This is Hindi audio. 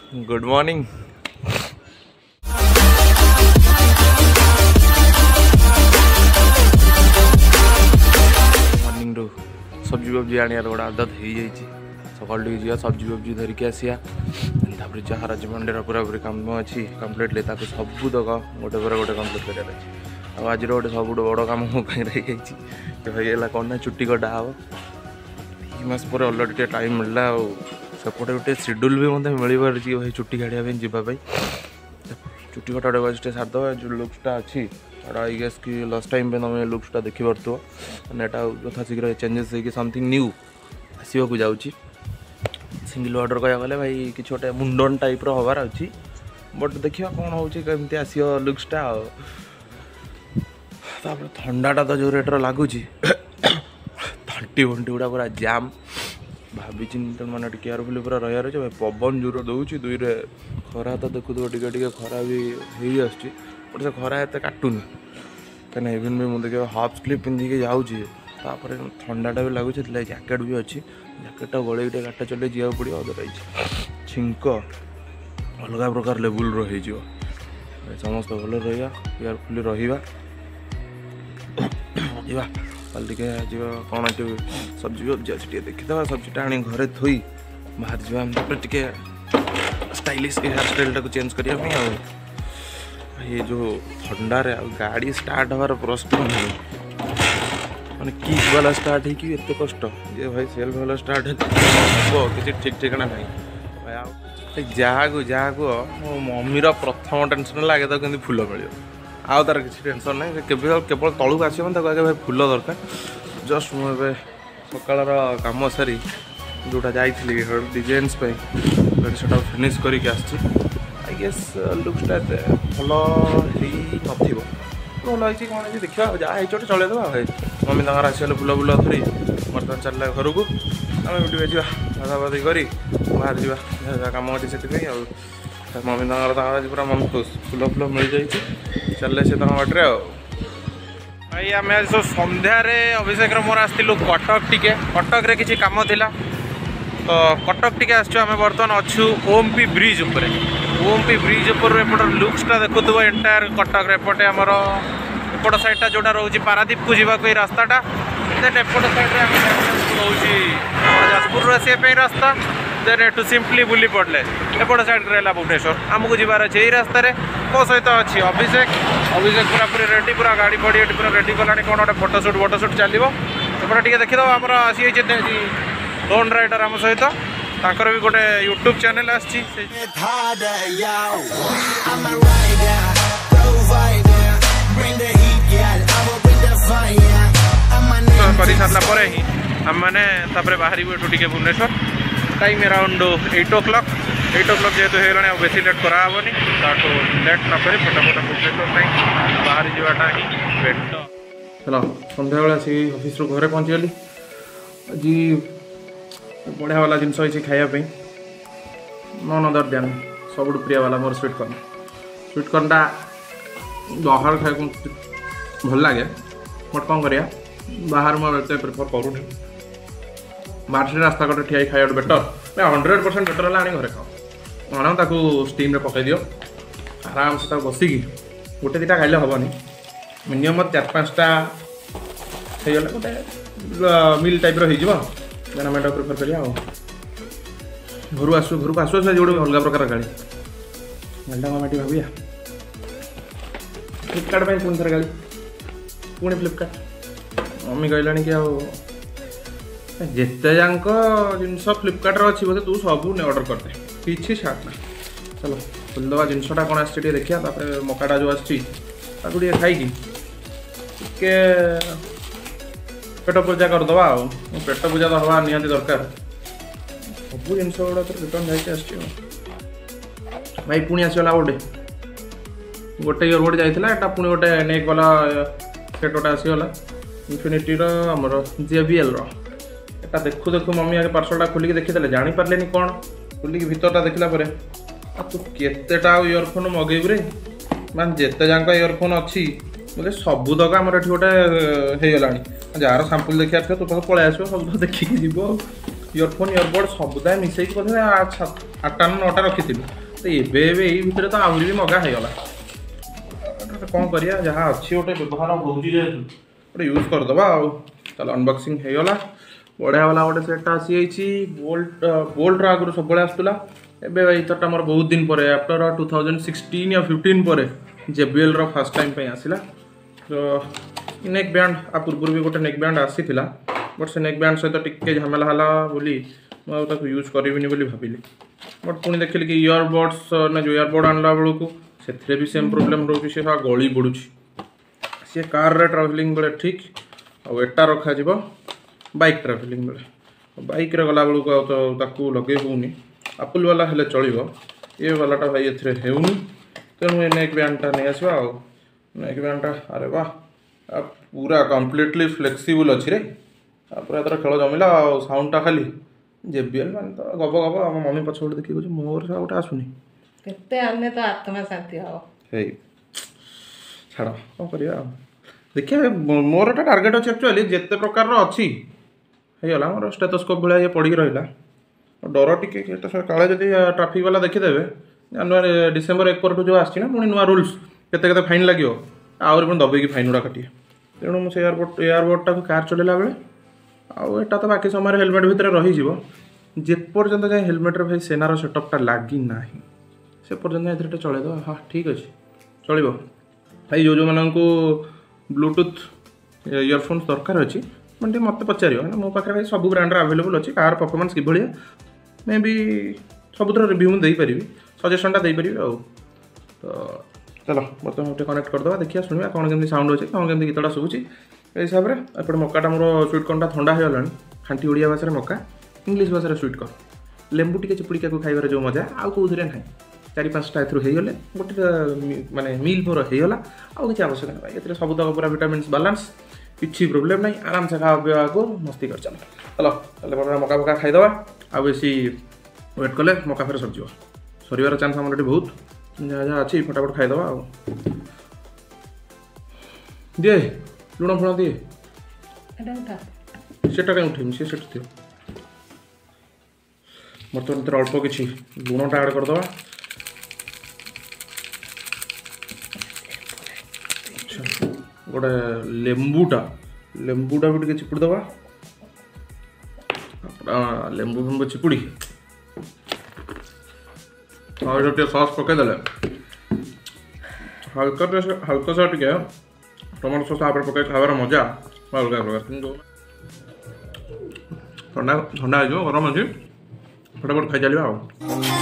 Good morning. मॉर्निंग रू सब्जी वब्जी आने गोटे आदत हो जाए सकाल टे जा सब्जी वब्जी धरिकी आसिया जहाँ आज मंडे पूरा पूरी काम अच्छी कम्प्लीटली सबू तक गोटे पर गोटे कम्प्लीट करार अच्छे आज गोटे सब बड़ कम मो रही भाई कौन ना चुट्टी कटा हम मस पर अलरेडी टाइम मिलला सेपटे गोटे शेड्यूल भी मतलब मिल पार्टी भाई चुट्टी काढ़ा जावाई चुट्टी कटा गोटे सारद जो लुक्सटा अच्छी आई गेस कि लास्ट टाइम पे तुम लुक्सटा देखी पार्थो एटा यथा शीघ्र चेंजेस हो समथिंग न्यू आसवाक जाऊँगी सिंगल ऑर्डर कह गले भाई कि गोटे मुंडन टाइप हबार अच्छी बट देखिए कौन होमती आस लुक्सटा ठंडाटा तो जो रेट्र लगुच तंटी फंटी गुड़ा पूरा जाम भाभी मैंने केयरफुली पूरा रहा रही भाई पवन जोर दूसरी दुई रे खरा तो देखु टे खरा भी हो बट से खरा एत काटुनि कहीं इवन भी मुझे हाफ स्लीव पिंधिकी जाऊँगी ठंडाटा भी लगुच जैकेट भी अच्छी जैकेटा गले गाटा चले जा पड़ो अदरवाइज छिंक अलग प्रकार लेवल रही समस्त भल रहा केयरफुली रहा कल टे कौन सब्जी वब्जी अच्छे देखीद सब्जीटा आनी घरे थोई बाहर जावा टे स्टाइलिश हेयर स्टाइल को चेंज करने ये जो ठंडारे गाड़ी स्टार्ट हमार प्रश्न नहीं मैंने किक वाला स्टार्ट होती एत कष्ट ये भाई सेल्फ वाला स्टार्ट हम किसी ठीक ठिकाना ना भाई जहाँ को मो मम्मीर प्रथम टेंशन लगे तो कि फुल मिल आउ तार किसी टेंशन ना केवल तलू आसो आगे भाई फुल दरकार जस्ट मुझे सकाल कम सारी जोटा जाइली डिजाइन्स से फिनिश करके आई गेस लुक्सटा भल नथिबो भल होती कौन है देखा जहाँ हो चलदेवा भाई मम्मी तक आसगले फुल फुल धरी बर्तमान चलला घर को आम वीडियो जा गाधाबाधी कर बाहर जा कम अच्छे से मम्मी तक पूरा मन खुश फुल फुल मिल जाइए चल से बाटे भाई आम आज सब सन्धार अभिषेक मोर आसलु कटक टिके कटक रे किसी काम थिला तो कटक टिके आम बर्तमान अच्छु ओमपी ब्रिज उपरे ओमपी ब्रिज उपर एपट लुक्सटा देखुव एंटायर कटक एपटे आमर एपट साइडटा जोटा रोचे पारादीप को जावाक रास्ताटा देन एपट साइड रोचे जाजपुर आसपा रास्ता देन एटू सिंपली बुली पड़े एपट साइड रहा भुवनेश्वर आमको जबार अच्छे यही रास्त मो सहित अच्छी अभिषेक पूरा पूरी रेडी पूरा गाड़ी फड़ी पूरा रेडी कला कौन गोटे फोटोशूट चलो एपटे टे देखीद आमर आसी लोन राइडर आम सहित ताकर भी गोटे यूट्यूब चैनल आसी कर सारा ही आम मैंने बाहर टे भुवनेश्वर टाइम अराउंड 8 o'clock जेहेतु होगा बेसी लेट कराबनी लेट न कर फटाफट भुवनेश्वर बाहर जावाटा ही बेटर चलो सन्ध्या बेला आसी ऑफिस घरे पहुँचीगली आज बढ़िया वाला जिनस अच्छी खायापी नन अदर देन सब प्रिय वाला मोर स्वीट कॉर्नटा बाहर खाया भल लगे बट कौन करिया बाहर मुझे प्रिफर करूनी बाहर से रास्ता कटे ठिया खाया बेटर 100% बेटर है घरे खाओ आण ताकू स्टीम रे पकई दियो आराम से बसिकी गोटे दुटा खाइले हेनी मिनिमम 4-5टा हो गोटे मिल टाइप रही आम प्रिफर करिया घर को आसू जो अलग प्रकार गाड़ी गाड़ीटा माटी भाविया फ्लिपकार्ट में पुणी थर गाड़ी पुणी फ्लिपकार्ट मम्मी कहलानी कि जिते जाक जिनस फ्लिपकार्ट अच्छी बोधे तू सब ऑर्डर करते किसी छाट ना चलो खोलदवा जिनसटा कौन आसटे देखिया मकाटा जो आसटी खाई पेट पूजा करदे पेट पूजा तो हवा निहाती दरकार सब जिनस गुड़ा रिटर्न जाइए भाई पुणी आसगला गोटे इयरबड जाता पुणी गोटे नेक वाला सेट गोटे आसगला इनफिनिटी आमर JBL एटा देखु देखु मम्मी आगे पार्सलटा खोलिक देखीदे जापारे कौन खोलिक भितरटा देखला तू केतेटा इयरफोन मगेबू रे मान जिते जाक इयरफोन अच्छी बोले सबूतक आम ये गोटे होगा जार सांपुल देखा तू पाक पलि आस सब देखिकी जीव इयरफोन इयरबड सबुदाय मिसेक बोधे 8टा 9टा रखी तो ये भितर तो आहरी भी मगा होगा कौन करिया जहाँ अच्छी गोटे व्यवहार होती गोटे यूज करदे आउ चल अनबॉक्सिंग होगा बढ़िया वाला गोटे सेटा आसी बोल्ट आगुरी सब आसूला एवं इतरटा मोर बहुत दिन पर आफ्टर 2016 या 15 पर JBL रो फर्स्ट टाइम पे आसिला तो नेक बैंड आ पूर्व भी गोटे नेक बैंड आसीला बट से नेक बैंड सहित टिके झमेला हला बोली मुझे यूज करिविनी बोली भाविली बट पुणी देखिली कि इयरबड्स ना जो इयरबड आणला बेलू से भी सेम प्रोब्लेम रोचे से गली पड़ू सी कार रे ट्रावेलिंग बेले ठीक आटा रखा बाइक ट्रावेलिंग बेले बाइक रे गला बेलू तो लगे होनी एप्पल वाला हेले चलो ये वालाटा भाई ए होनी तेणु ये नेक बैंडटा नहीं आसवा नेक बैंडटा अरे वाह पूरा कम्प्लीटली फ्लेक्सिबल अच्छी रे पूरा तरह खेल जमिला साउंडटा खाली JBL मान तो गब गब आम मम्मी पछपट देखिए कहे मोर सा गोटे आसुनी केते आने तो आत्मा शांति हो हे छाड़ कौन करिया देखिए मोर एटा टार्गेट अच्छे एक्चुअली जिते प्रकार अच्छी होगा मोर स्टेथोस्कोप भाया ये पड़ी रहा डर टिके काले जब ट्राफिक वाला देखीदेवे जनवरी डिसेम्बर 1 पर जो आसी ना पुणी नुआ रूल्स केते फाइन लगे आहरी पुणी दबेकी फाइन गुड़ा काटिए तेणु मुझे एयरबोर्डटा कार चलैला बेले आटा तो बाकी समय हेलमेट भितर रही जेपर्यंत जाए हेलमेट भाई सेनार सेटअपटा लगी ना से पर्यंत ये चलैद हाँ ठीक अच्छे चलो भाई जो जो मानू ब्लूटूथ इयरफोन्स दरकार अच्छी मैंने मत पचार मो पाखे भाई सब ब्रांडर आवेलेबल अच्छी कार परफॉर्मेंस कि मे भी सबुतर रिव्यू मुझे देपारि सजेसनटा देपारि तो चलो बर्तमान गोटे कनेक्ट करदे देखिए शुणा कौन केमती साउंड अच्छे कौन केमती गीतटा शुभुची हिसाब से एपटे मक्काटा मोर स्वीट कॉर्नटा थंडा होगा खांटी ओडिया भाषा मक्का इंग्लिश भाषा स्वीट कॉर्न लेंबू टी चिपुड़िका खाइबार जो मजा आउ कौन ना 4-5टा एगले गोटे माने मील मोर होगा आउ कि आवश्यक ना ये सब तक पूरा विटामिन बालांस किसी प्रोब्लेम नहीं आराम से खावा को मस्ती कर चलो चलो मका फका खाईदे आ बेसी वेट कले मका फेर सरज सर चान्स आम बहुत जहाँ जहाँ अच्छी फटाफट खाईदे आ दिए लुण फुण दिए सेटा कहीं उठेमी सी सेट थी बर्तमान अल्प किसी लुणटा ऐड करदे गोटे लेंबूटा भी चिपुड़ दवा लेंबू फेंबू चिपुड़ी टे सॉस पकईदे हल्का सा टे टमाटो सॉस आप पकई खाबार मजा अलग प्रकार ठंडा ठंडा हो गरम अच्छी फटाफट खाई चलिए।